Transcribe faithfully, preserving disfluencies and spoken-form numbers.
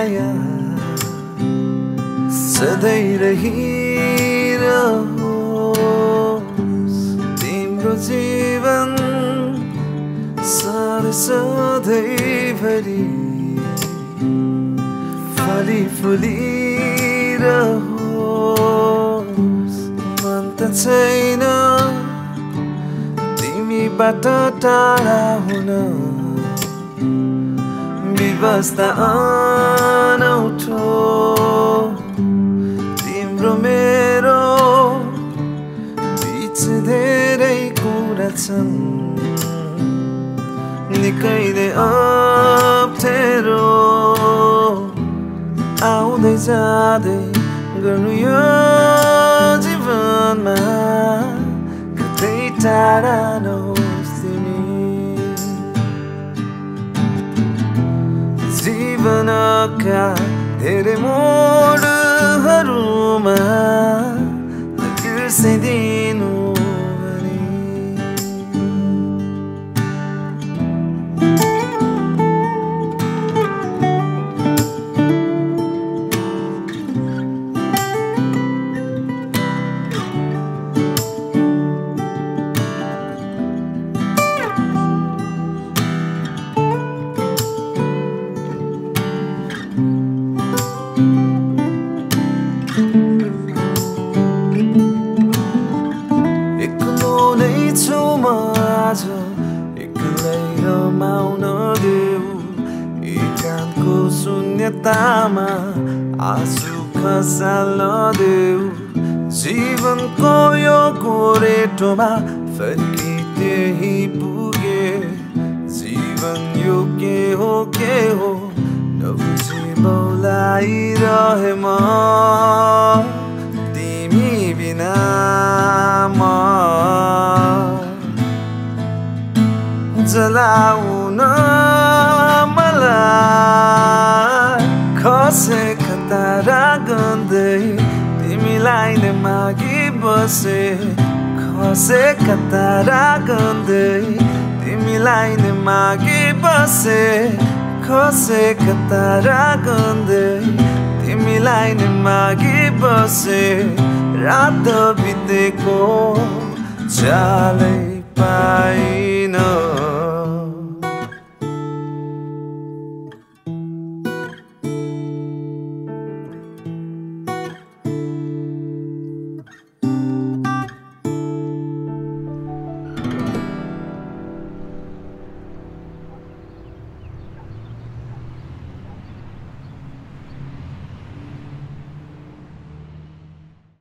माया सधैँ रहिरहोस् तिम्रो जीवन सधैँ सधैँभरि फली फुलिरहोस् मन त छैन तिमीबाट टाढा हुन व्यवस्था अनौठो तिम्रो मेरो बीच धेरै कुरा छन् निकै नै अप्ठ्यारो आउँदै जाँदै गर्नु यो जीवनमा कतै टाढा नहोस् तिमी जीवनका धेरै मोडहरूमा बिर्सिदिनु शून्यतामा आँसु खसाल्न देऊ जीवनको यो गोरेटोमा फर्की त्यही पुगे जीवन यो के हो के हो नबुझी बौलाइरहे म तिमी बिना म जलाउन मलाई खसेका तारा गन्दै तिमीलाई नै मागी बसे खसेका तारा गन्दै तिमीलाई नै मागी बसे खसेका तारा गन्दै तिमीलाई नै मागी बसे रात बितेको चालै पाइ